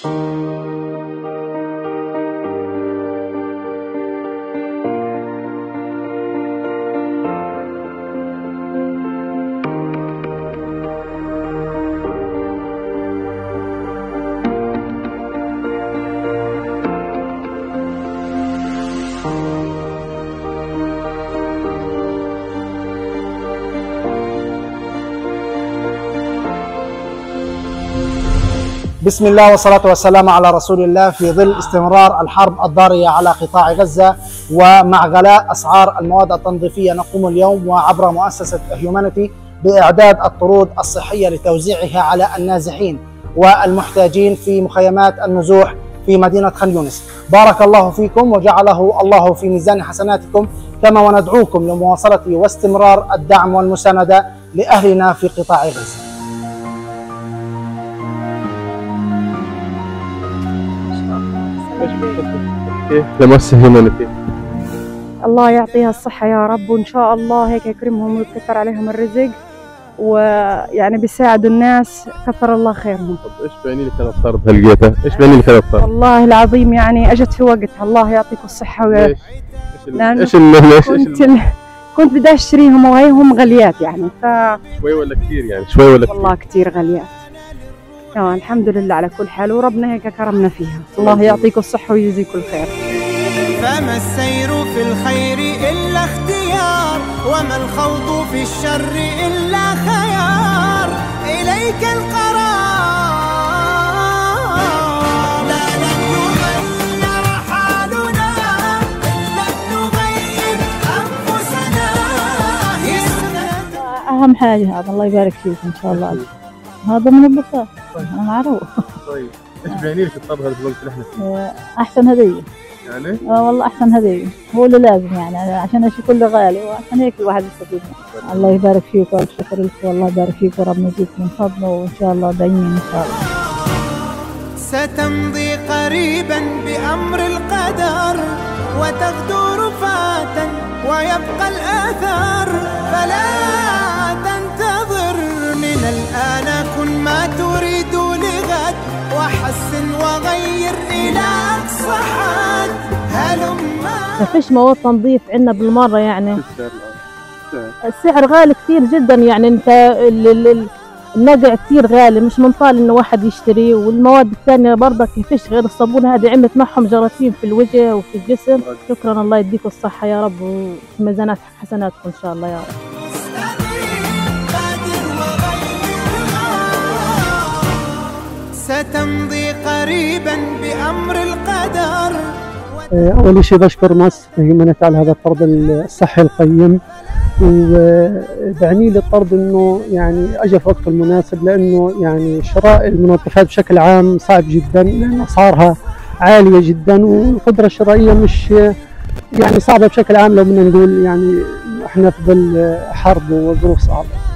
بسم الله والصلاة والسلام على رسول الله. في ظل استمرار الحرب الضارية على قطاع غزة ومع غلاء أسعار المواد التنظيفية، نقوم اليوم وعبر مؤسسة هيومانيتي بإعداد الطرود الصحية لتوزيعها على النازحين والمحتاجين في مخيمات النزوح في مدينة خان يونس. بارك الله فيكم وجعله الله في ميزان حسناتكم، كما وندعوكم لمواصلة واستمرار الدعم والمساندة لأهلنا في قطاع غزة. لمؤسسة هيومانيتي الله يعطيها الصحة يا رب، وإن شاء الله هيك يكرمهم ويكثر عليهم الرزق، ويعني بيساعدوا الناس، كثر الله خيرهم. طب ايش بيعني لك هذا الطرد هلقيته؟ ايش بيعني لك هذا الطرد؟ والله العظيم يعني اجت في وقتها، الله يعطيكم الصحة. ليش؟ ليش كنت بدي اشتريهم وهيهم غاليات يعني، شوي ولا كثير يعني؟ شوي ولا كثير؟ والله كثير غاليات. الحمد لله على كل حال، وربنا هيك كرمنا فيها. الله يعطيكم الصحة ويجزيكم الخير. فما السير في الخير إلا اختيار، وما الخوض في الشر إلا خيار. إليك القرار، لا لن يغير حالنا إلا نغير أنفسنا. أهم حاجة هذا، الله يبارك فيك إن شاء الله. هذا من البساطة، أنا معروف. طيب ايش بيعني لك الطرد هذا في الوقت اللي احنا فيه؟ أحسن هدية يعني؟ والله أحسن هدية، هو اللي لازم يعني عشان الشيء كله غالي، وعشان هيك الواحد يستفيد منه. الله يبارك فيك والشكر لك، والله يبارك فيك وربنا يزيدك من فضله، وإن شاء الله دايمين إن شاء الله. ستمضي قريبا بأمر القدر، وتغدو رفاة ويبقى الآثار. فلا تنتظر، من الآن كن ما تريد لغد، وحسن وغير إلى أقصى حد. ما فيش مواد تنظيف عندنا بالمرة يعني. السعر غالي كثير جدا يعني، انت النقع كثير غالي، مش منطال انه واحد يشتريه. والمواد الثانية برضك فيش غير الصابون، هذه عملت معهم جراثيم في الوجه وفي الجسم. شكرا، الله يديكم الصحة يا رب، وفي ميزانات حسناتكم ان شاء الله يا رب. ستمضي قريبا بأمر القدر. أول شيء بشكر مؤسسة هيومانيتي على هذا الطرد الصحي القيم، وبعني لي الطرد انه يعني اجى في وقته المناسب، لانه يعني شراء المنظفات بشكل عام صعب جدا، لان اسعارها عالية جدا، والقدرة الشرائية مش يعني صعبة بشكل عام، لو بدنا نقول يعني احنا في ظل حرب وظروف صعبة.